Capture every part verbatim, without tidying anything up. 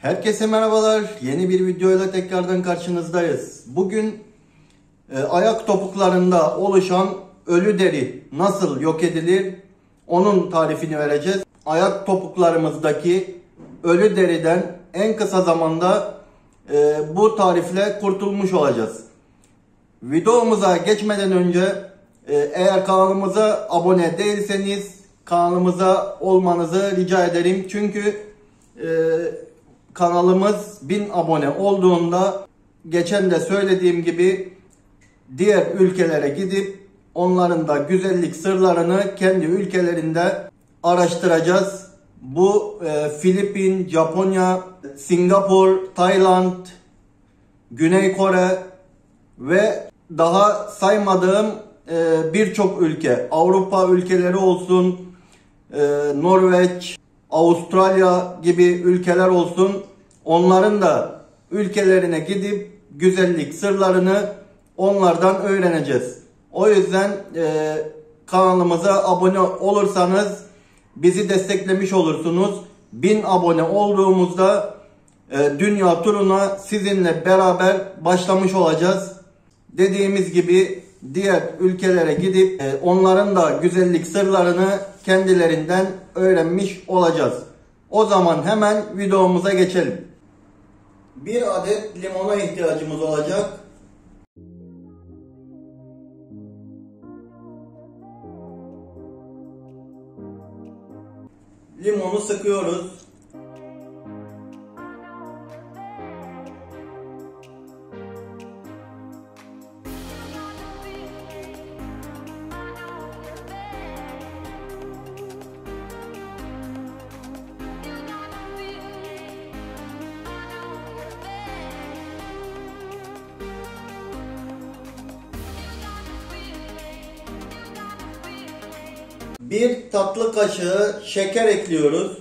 Herkese merhabalar. Yeni bir videoyla tekrardan karşınızdayız. Bugün e, ayak topuklarında oluşan ölü deri nasıl yok edilir? Onun tarifini vereceğiz. Ayak topuklarımızdaki ölü deriden en kısa zamanda e, bu tarifle kurtulmuş olacağız. Videomuza geçmeden önce e, eğer kanalımıza abone değilseniz kanalımıza olmanızı rica ederim. Çünkü e, kanalımız bin abone olduğunda geçen de söylediğim gibi diğer ülkelere gidip onların da güzellik sırlarını kendi ülkelerinde araştıracağız. Bu e, Filipin, Japonya, Singapur, Tayland, Güney Kore ve daha saymadığım e, birçok ülke, Avrupa ülkeleri olsun, e, Norveç, Avustralya gibi ülkeler olsun, onların da ülkelerine gidip güzellik sırlarını onlardan öğreneceğiz. O yüzden e, kanalımıza abone olursanız bizi desteklemiş olursunuz. bin abone olduğumuzda e, dünya turuna sizinle beraber başlamış olacağız. Dediğimiz gibi diğer ülkelere gidip e, onların da güzellik sırlarını kendilerinden öğrenmiş olacağız. O zaman hemen videomuza geçelim. Bir adet limona ihtiyacımız olacak. Limonu sıkıyoruz. Bir tatlı kaşığı şeker ekliyoruz.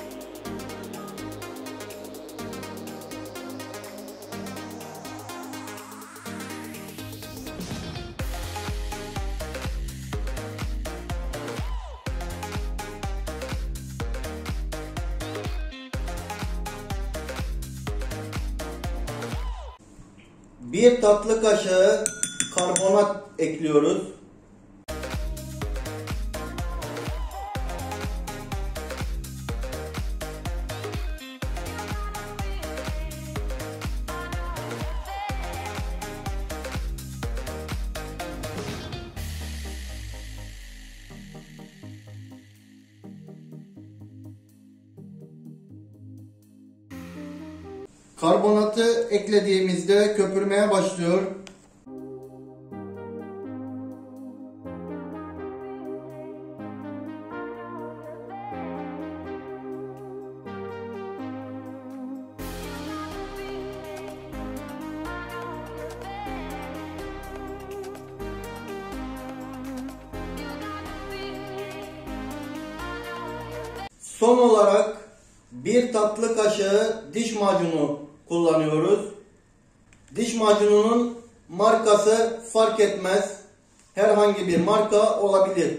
Bir tatlı kaşığı karbonat ekliyoruz. Karbonatı eklediğimizde köpürmeye başlıyor. Son olarak bir tatlı kaşığı diş macunu kullanıyoruz. Diş macununun markası fark etmez. Herhangi bir marka olabilir.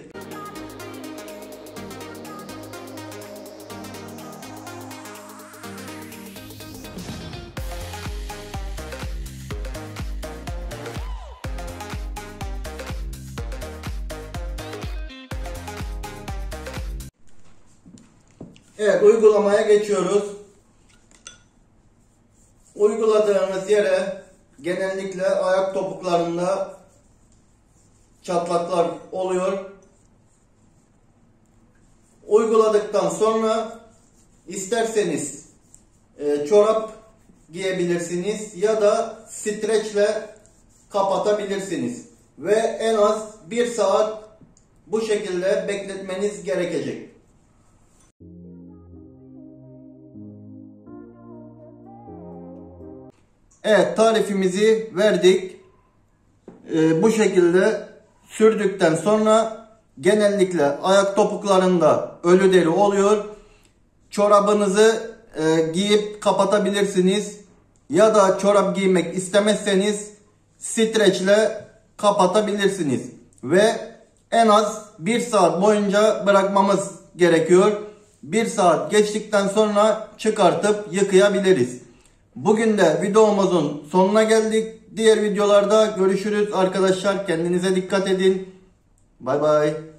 Evet, uygulamaya geçiyoruz. Uyguladığımız yere genellikle ayak topuklarında çatlaklar oluyor. Uyguladıktan sonra isterseniz e, çorap giyebilirsiniz ya da streçle kapatabilirsiniz. Ve en az bir saat bu şekilde bekletmeniz gerekecek. Evet, tarifimizi verdik. Ee, bu şekilde sürdükten sonra genellikle ayak topuklarında ölü deri oluyor. Çorabınızı e, giyip kapatabilirsiniz. Ya da çorap giymek istemezseniz streçle kapatabilirsiniz. Ve en az bir saat boyunca bırakmamız gerekiyor. bir saat geçtikten sonra çıkartıp yıkayabiliriz. Bugün de videomuzun sonuna geldik. Diğer videolarda görüşürüz arkadaşlar. Kendinize dikkat edin. Bay bay.